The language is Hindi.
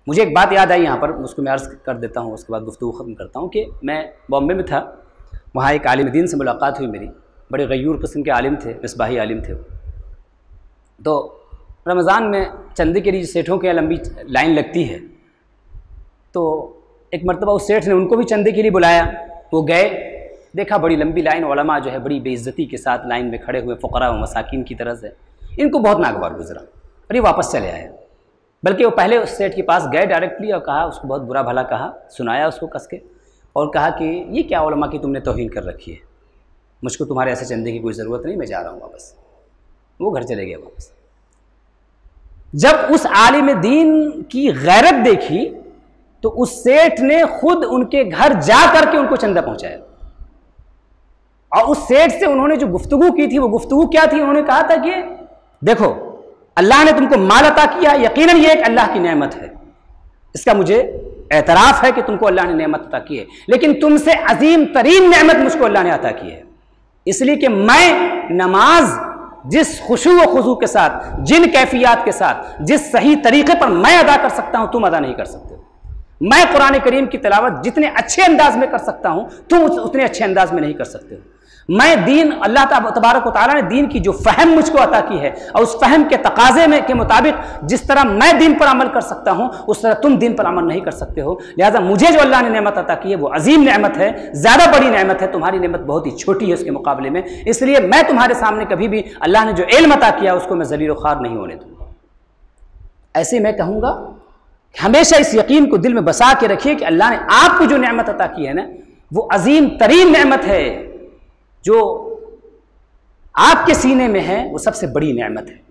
मुझे एक बात याद आई यहाँ पर, उसको मैं अर्ज़ कर देता हूँ, उसके बाद गुफ्तगू ख़त्म करता हूँ कि मैं बॉम्बे में था, वहाँ एक आलिम दीन से मुलाकात हुई मेरी, बड़े गयूर किस्म के आलिम थे, मिसबाही आलिम थे। तो रमज़ान में चंदे के लिए सेठों के यहाँ लंबी लाइन लगती है, तो एक मरतबा उस सेठ ने उनको भी चंदे के लिए बुलाया। वो गए, देखा बड़ी लंबी लाइन, उलमा जो है बड़ी बेइज्जती के साथ लाइन में खड़े हुए, फ़ुक़रा व मसाकीन की तरह से। इनको बहुत नागवार गुजरा और ये वापस चले आए। बल्कि वो पहले उस सेठ के पास गए डायरेक्टली और कहा, उसको बहुत बुरा भला कहा, सुनाया उसको कस के, और कहा कि ये क्या उलमा की तुमने तौहीन कर रखी है, मुझको तुम्हारे ऐसे चंदे की कोई ज़रूरत नहीं, मैं जा रहा हूँ वापस। वो घर चले गए वापस। जब उस आलिम दीन की गैरत देखी तो उस सेठ ने खुद उनके घर जा करके उनको चंदा पहुंचाया, और उस सेठ से उन्होंने जो गुफ्तगू की थी, वो गुफ्तगू क्या थी? उन्होंने कहा था कि देखो, अल्लाह ने तुमको माल अता किया, यकीनन ये एक अल्लाह की नेमत है, इसका मुझे एतराफ़ है कि तुमको अल्लाह ने नेमत अता की है, लेकिन तुमसे अजीम तरीन नेमत मुझको अल्लाह ने अता की है, इसलिए कि मैं नमाज जिस खुशू व खुजू के साथ, जिन कैफियत के साथ, जिस सही तरीके पर मैं अदा कर सकता हूँ, तुम अदा नहीं कर सकते। मैं कुरान करीम की तिलावत जितने अच्छे अंदाज में कर सकता हूँ, तुम उतने अच्छे अंदाज में नहीं कर सकते हो। मैं दीन, अल्लाह तबारक व तआला ने दीन की जो फ़हम मुझको अता की है, और उस फ़हम के तकाज़े में के मुताबिक जिस तरह मैं दीन पर अमल कर सकता हूँ, उस तरह तुम दीन पर अमल नहीं कर सकते हो। लिहाजा मुझे जो अल्लाह ने नेमत अता की है वो अजीम नेमत है, ज़्यादा बड़ी नेमत है, तुम्हारी नेमत बहुत ही छोटी है उसके मुकाबले में। इसलिए मैं तुम्हारे सामने कभी भी अल्लाह ने जो इल्म अता किया उसको मैं ज़लील व ख़ार नहीं होने दूँगा। ऐसे मैं कहूँगा, हमेशा इस यकीन को दिल में बसा के रखिए कि अल्लाह ने आपको जो नेमत अता की है ना, वो अजीम तरीन नेमत है, जो आपके सीने में है वो सबसे बड़ी नेमत है।